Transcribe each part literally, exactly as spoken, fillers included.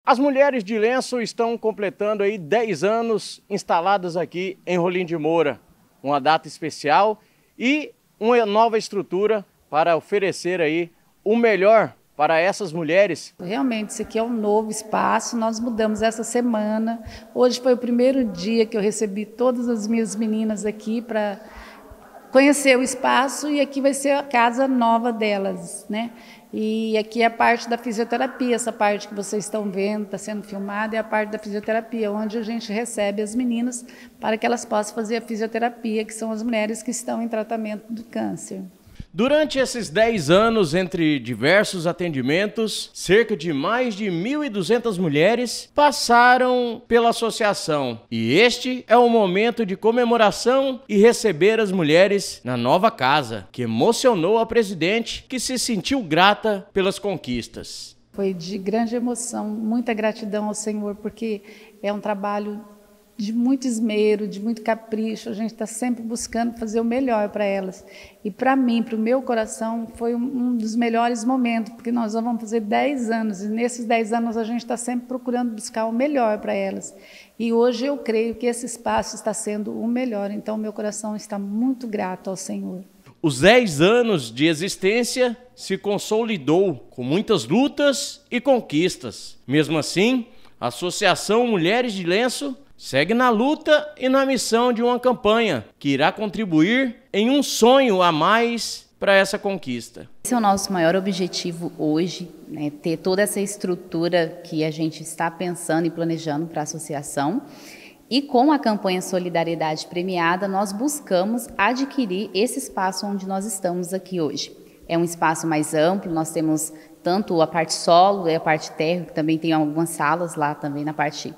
As mulheres de Lenço estão completando aí dez anos instaladas aqui em Rolim de Moura. Uma data especial e uma nova estrutura para oferecer aí o melhor para essas mulheres. Realmente, isso aqui é um novo espaço, nós mudamos essa semana. Hoje foi o primeiro dia que eu recebi todas as minhas meninas aqui para conhecer o espaço e aqui vai ser a casa nova delas, né? E aqui é a parte da fisioterapia, essa parte que vocês estão vendo, está sendo filmada, é a parte da fisioterapia, onde a gente recebe as meninas para que elas possam fazer a fisioterapia, que são as mulheres que estão em tratamento do câncer. Durante esses dez anos, entre diversos atendimentos, cerca de mais de mil e duzentas mulheres passaram pela associação. E este é o momento de comemoração e receber as mulheres na nova casa, que emocionou a presidente, que se sentiu grata pelas conquistas. Foi de grande emoção, muita gratidão ao Senhor, porque é um trabalho de muito esmero, de muito capricho, a gente está sempre buscando fazer o melhor para elas. E para mim, para o meu coração, foi um dos melhores momentos, porque nós vamos fazer dez anos, e nesses dez anos a gente está sempre procurando buscar o melhor para elas. E hoje eu creio que esse espaço está sendo o melhor, então meu coração está muito grato ao Senhor. Os dez anos de existência se consolidou com muitas lutas e conquistas. Mesmo assim, a Associação Mulheres de Lenço segue na luta e na missão de uma campanha que irá contribuir em um sonho a mais para essa conquista. Esse é o nosso maior objetivo hoje, né, ter toda essa estrutura que a gente está pensando e planejando para a associação. E com a campanha Solidariedade Premiada, nós buscamos adquirir esse espaço onde nós estamos aqui hoje. É um espaço mais amplo, nós temos tanto a parte solo e a parte térreo, que também tem algumas salas lá também na parte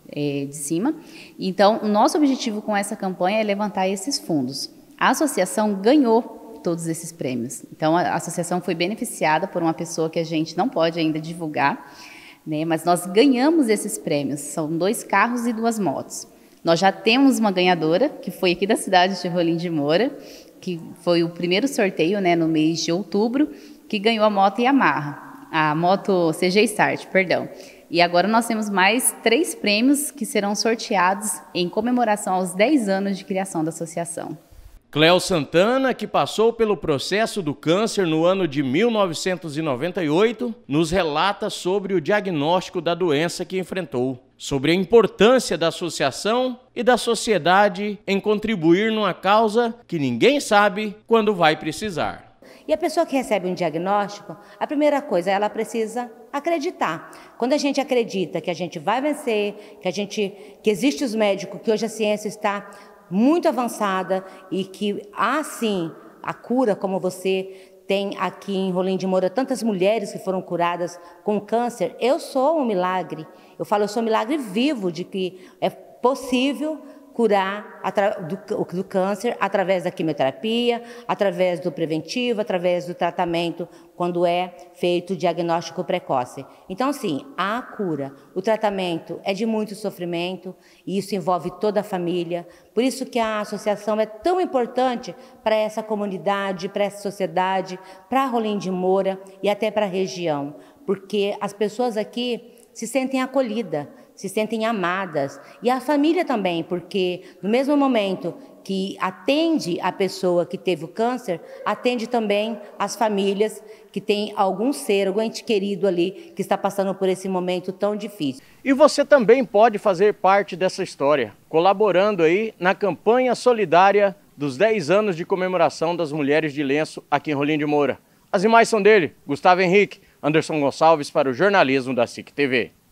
de cima. Então, o nosso objetivo com essa campanha é levantar esses fundos. A associação ganhou todos esses prêmios. Então, a associação foi beneficiada por uma pessoa que a gente não pode ainda divulgar, né? Mas nós ganhamos esses prêmios. São dois carros e duas motos. Nós já temos uma ganhadora, que foi aqui da cidade de Rolim de Moura, que foi o primeiro sorteio, né, no mês de outubro, que ganhou a moto Yamaha, a moto C G Start, perdão. E agora nós temos mais três prêmios que serão sorteados em comemoração aos dez anos de criação da associação. Cléo Santana, que passou pelo processo do câncer no ano de mil novecentos e noventa e oito, nos relata sobre o diagnóstico da doença que enfrentou, sobre a importância da associação e da sociedade em contribuir numa causa que ninguém sabe quando vai precisar. E a pessoa que recebe um diagnóstico, a primeira coisa, ela precisa acreditar. Quando a gente acredita que a gente vai vencer, que, a gente, que existe os médicos, que hoje a ciência está muito avançada e que há, sim, a cura, como você tem aqui em Rolim de Moura, tantas mulheres que foram curadas com câncer, eu sou um milagre. Eu falo, eu sou um milagre vivo de que é possível curar do, do câncer através da quimioterapia, através do preventivo, através do tratamento, quando é feito o diagnóstico precoce. Então, sim, há cura. O tratamento é de muito sofrimento e isso envolve toda a família. Por isso que a associação é tão importante para essa comunidade, para essa sociedade, para Rolim de Moura e até para a região, porque as pessoas aqui se sentem acolhidas, se sentem amadas, e a família também, porque no mesmo momento que atende a pessoa que teve o câncer, atende também as famílias que têm algum ser, algum ente querido ali que está passando por esse momento tão difícil. E você também pode fazer parte dessa história, colaborando aí na campanha solidária dos dez anos de comemoração das Mulheres de Lenço aqui em Rolim de Moura. As imagens são dele, Gustavo Henrique, Anderson Gonçalves para o jornalismo da S I C T V.